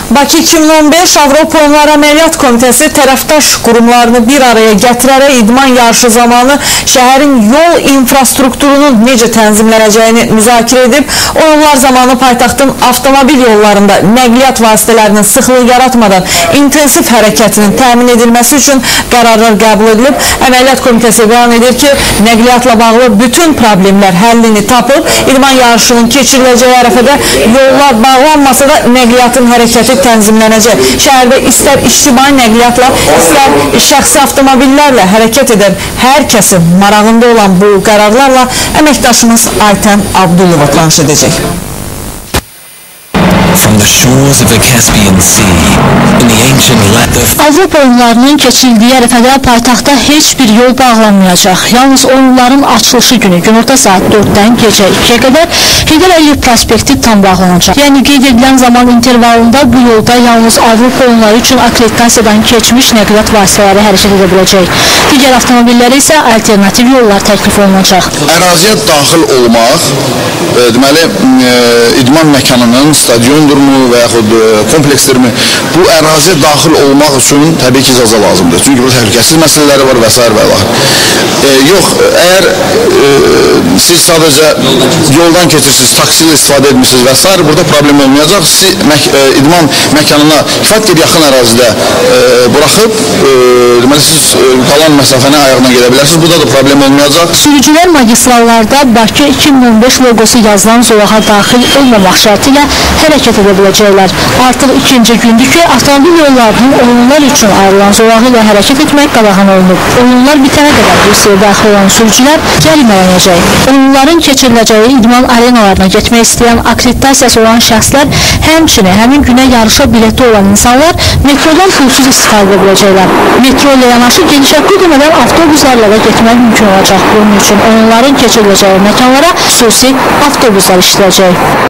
Bakı 2015 Avropa Oyunları Əməliyyat Komitəsi tərəfdaş qurumlarını bir araya gətirərək idman yarışı zamanı şəhərin yol infrastrukturunun necə tənzimlənəcəyini müzakirə edib. Oyunlar zamanı paytaxtın avtomobil yollarında nəqliyyat vasitələrinin sıxlıq yaratmadan intensiv hərəkətinin təmin edilməsi üçün qərarlar qəbul edilib. Əməliyyat Komitəsi bəyan edir ki, nəqliyyatla bağlı bütün problemlər həllini tapıb, idman yarışının keçiriləcəyi ərəfədə yollar bağlanmasa da nəqliyyatın hərəkəti tənzimlənəcək. Şəhərdə istər ictimai nəqliyyatla, istər şəxsi avtomobillərlə hərəkət edən hər kəsin marağında olan bu qərarlarla əməkdaşımız Aytən Abdullova tanış edəcək. From the shores of the Caspian Sea, in the ancient land of... Avropa oyunlarının keçildiyi ərəfədə paytaxtda heç bir yol bağlanmayacaq. Yalnız oyunların açılışı günü günorta saat 4-dən gecə 2-yə qədər Heydər Əliyev prospekti tam bağlanacaq. Yəni qeyd edilən zaman intervalında bu yolda yalnız Avropa oyunları üçün akreditasiyadan keçmiş nəqliyyat vasitələri hərəkət edə biləcək. Digər avtomobillərə isə alternativ yollar təklif olunacaq. Əraziyə daxil olmaq, deməli, idman məkanının stadiondurmu və yaxud kompleksdirmi, bu əraziyə daxil olmaq üçün təbii ki, icazə lazımdır. Çünki burada təhlükəsiz məsələləri var və s. və s. Yox, əgər siz sadəcə yoldan keçirsiniz, taksi ilə istifadə etmişsiniz və s. burada problem olmayacaq. Siz idman məkanına kifayət qədər yaxın ərazidə buraxıb, deməli, siz qalan məsafəni ayağına gedə bilərsiniz. Burada da problem olmayacaq. Sürücülər magistrallarda Bakı 2015 logosu yazılan zolağa daxil olmamaq şərti ilə hərəkət edə biləcəklər. Artıq ikinci gündür ki, avtomobil yollarının oyunlar üçün ayrılan zolağı ilə hərəkət etmək qadağan olunub. Oyunlar bitənə qədər Rusiyaya daxil olan sürücülər cərimələnəcək. Oyunların keçiriləcəyi idman arenalarına getmək istəyən akreditasiyası olan şəxslər, həmçinin həmin günə yarışa bileti olan insanlar metrodan pulsuz istifadə edə biləcəklər. Metro ilə yanaşı genişəkli demədən avtobuslarla da getmək mümkün olacaq. Bunun üçün oyunların keçiriləcəyi məkanlara xüsusi avtobuslar işləyəcək.